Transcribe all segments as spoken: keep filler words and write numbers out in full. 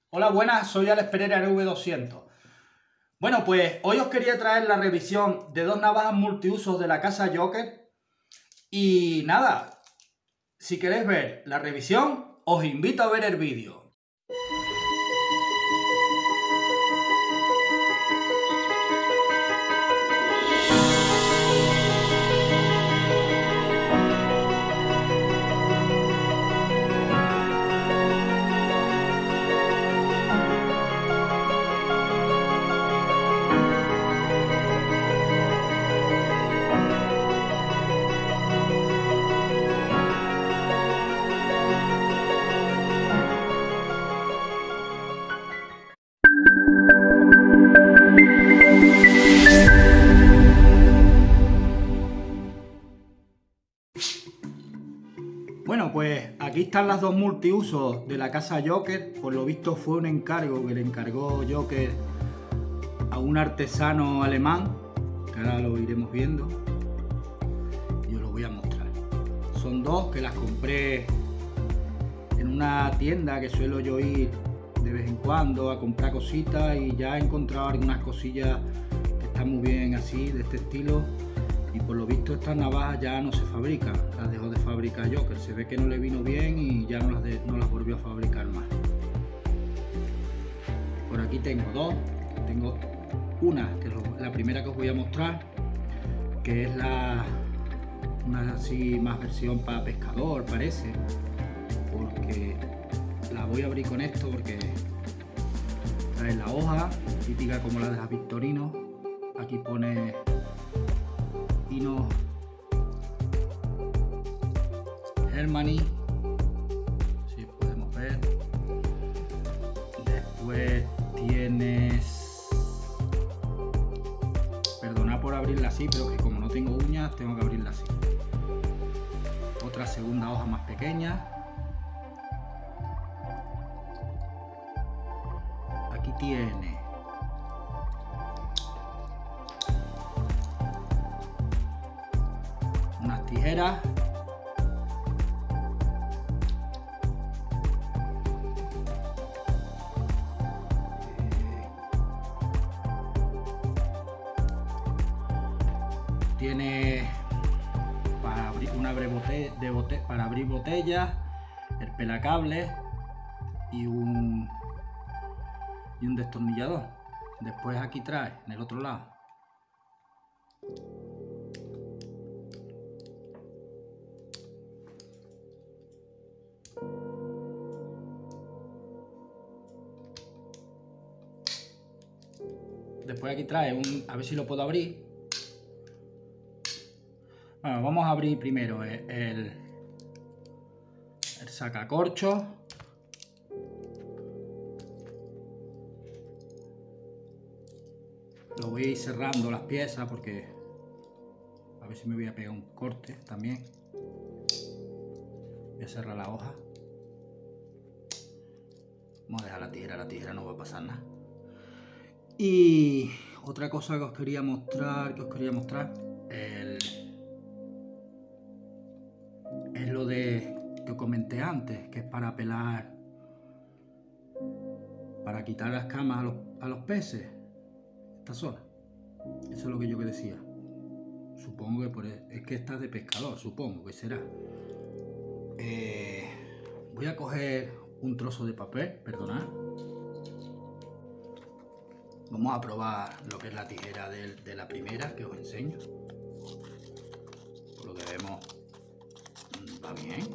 Hola, buenas, soy Alex Pereira R V doscientos. Bueno, pues hoy os quería traer la revisión de dos navajas multiusos de la casa Joker. Y nada, si queréis ver la revisión, os invito a ver el vídeo. Bueno, pues aquí están las dos multiusos de la casa Joker. Por lo visto fue un encargo que le encargó Joker a un artesano alemán, que ahora lo iremos viendo y os lo voy a mostrar. Son dos que las compré en una tienda que suelo yo ir de vez en cuando a comprar cositas, y ya he encontrado algunas cosillas que están muy bien así, de este estilo. Y por lo visto estas navajas ya no se fabrican, las dejó de fabricar Joker. Se ve que no le vino bien y ya no las, de, no las volvió a fabricar más. Por aquí tengo dos. Tengo una, que es la primera que os voy a mostrar, que es la una así más versión para pescador, parece, porque la voy a abrir con esto, porque trae la hoja típica como la de las Victorino. Aquí pone Hino Germany, si podemos ver. Después tienes, perdonad por abrirla así, pero que como no tengo uñas tengo que abrirla así. Otra segunda hoja más pequeña. Aquí tiene unas tijeras, tiene para abrir una brebote de bote para abrir botellas, el pelacable y un y un destornillador. Después aquí trae en el otro lado después aquí trae un, a ver si lo puedo abrir. Bueno, vamos a abrir primero el, el, el sacacorchos. Lo voy a ir cerrando las piezas porque a ver si me voy a pegar un corte también. Voy a cerrar la hoja. Vamos a dejar la tijera, la tijera no va a pasar nada. Y otra cosa que os quería mostrar, que os quería mostrar, el, es lo de que os comenté antes, que es para pelar, para quitar las camas a los, a los peces. Esta zona. Eso es lo que yo que decía. Supongo que por es, es que esta es de pescador, supongo que será. Eh, voy a coger un trozo de papel, perdonad. Vamos a probar lo que es la tijera de, de la primera que os enseño. Por lo que vemos, va bien.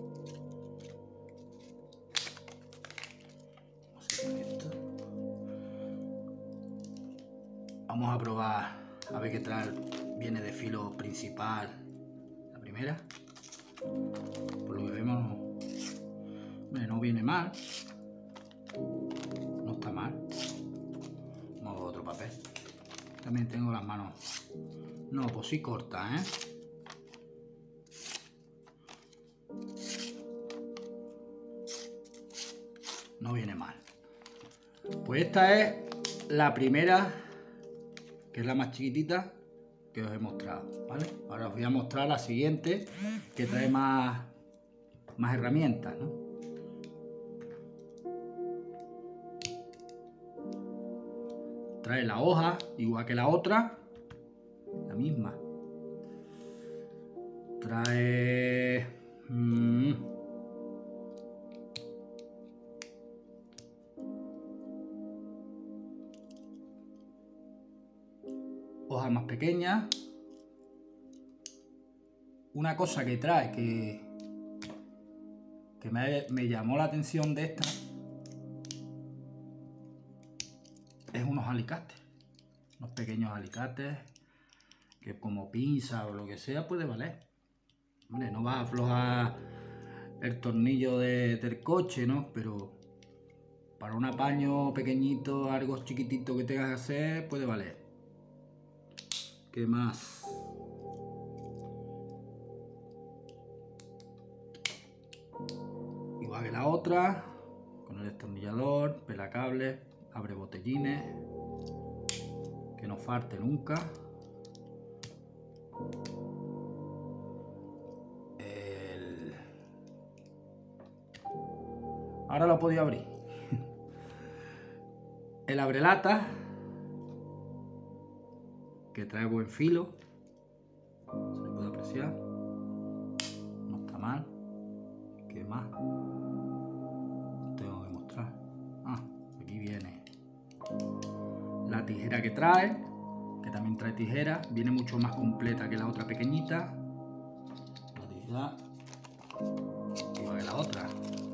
Vamos a probar a ver qué tal viene de filo principal la primera. Por lo que vemos, bueno, no viene mal, no está mal. Vamos a otro papel. También tengo las manos, no, pues sí corta, ¿eh? No viene mal. Pues esta es la primera, que es la más chiquitita que os he mostrado, ¿vale? Ahora os voy a mostrar la siguiente, que trae más, más herramientas, ¿no? Trae la hoja, igual que la otra, la misma. Trae... Mmm, hojas más pequeñas. Una cosa que trae que, que me, me llamó la atención de esta es unos alicates, unos pequeños alicates que como pinza o lo que sea puede valer. Hombre, no va a aflojar el tornillo de, del coche, ¿no? Pero para un apaño pequeñito, algo chiquitito que tengas que hacer, puede valer. ¿Qué más? Igual que la otra, con el destornillador, pelacables, abre botellines, que no falte nunca. El... Ahora lo podía abrir. El abrelata, que trae buen filo, se puede apreciar, no está mal. ¿Qué más tengo que mostrar? Ah, aquí viene la tijera que trae, que también trae tijera, viene mucho más completa que la otra pequeñita. La tijera igual que la otra.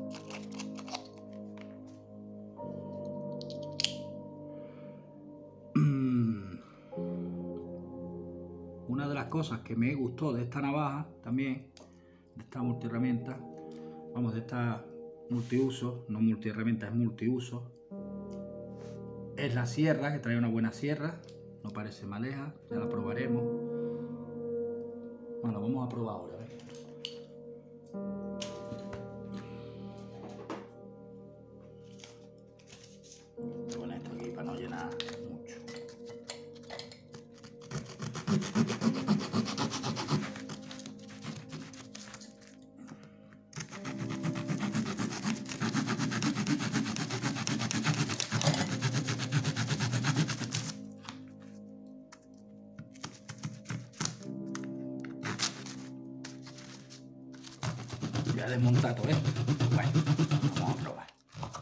Una de las cosas que me gustó de esta navaja también, de esta multiherramienta, vamos, de esta multiuso, no multiherramienta, es multiuso, es la sierra, que trae una buena sierra, no parece maleja, ya la probaremos. Bueno, vamos a probar ahora, a ver. Voy a poner esto aquí para no llenar mucho. Voy a desmontar todo esto. Bueno, vamos a probar.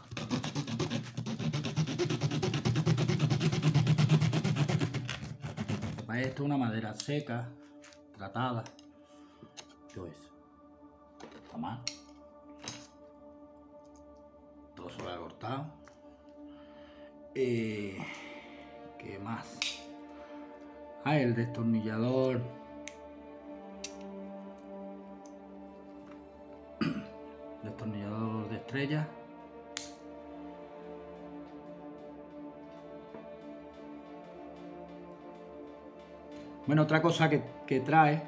Esto es una madera seca, tratada. Yo eso. Está mal. Todo se lo he cortado. Eh, ¿Qué más? Ah, el destornillador. Destornillador de estrella. Bueno, otra cosa que, que trae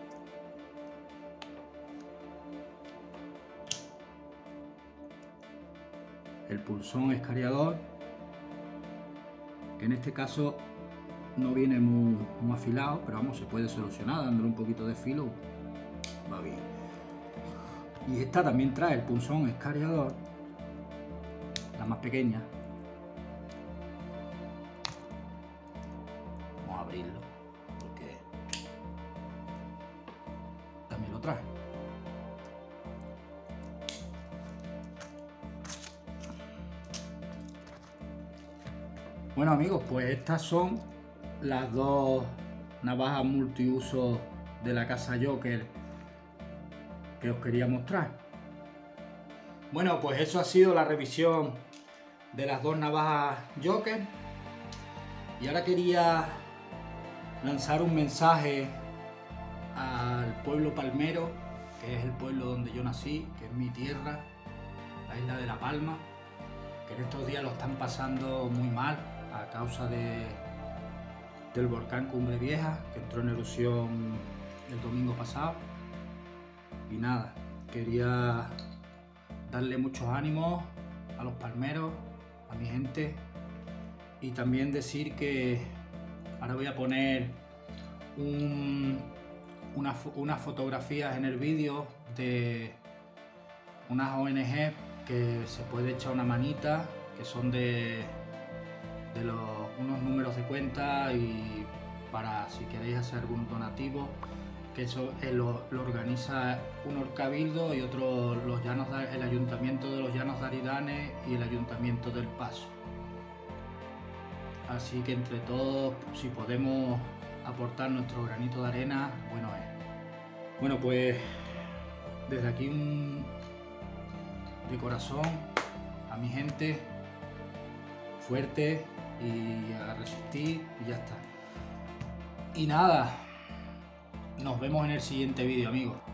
el pulsón escariador, que en este caso no viene muy, muy afilado, pero vamos, se puede solucionar dándole un poquito de filo, va bien. Y esta también trae el punzón escariador, la más pequeña. Vamos a abrirlo, porque también lo trae. Bueno amigos, pues estas son las dos navajas multiuso de la casa Joker que os quería mostrar. Bueno, pues eso ha sido la revisión de las dos navajas Joker, y ahora quería lanzar un mensaje al pueblo palmero, que es el pueblo donde yo nací, que es mi tierra, la isla de La Palma, que en estos días lo están pasando muy mal a causa de, del volcán Cumbre Vieja, que entró en erupción el domingo pasado. Y nada, quería darle muchos ánimos a los palmeros, a mi gente, y también decir que ahora voy a poner un, una, unas fotografías en el vídeo de unas O N G que se puede echar una manita, que son de, de los, unos números de cuenta y para si queréis hacer algún donativo, que eso eh, lo, lo organiza uno el Cabildo y otro los Llanos, el Ayuntamiento de los Llanos de Aridane y el Ayuntamiento del Paso. Así que entre todos, si podemos aportar nuestro granito de arena, bueno es. Bueno, pues desde aquí un, de corazón a mi gente, fuerte y a resistir y ya está. Y nada, nos vemos en el siguiente vídeo, amigos.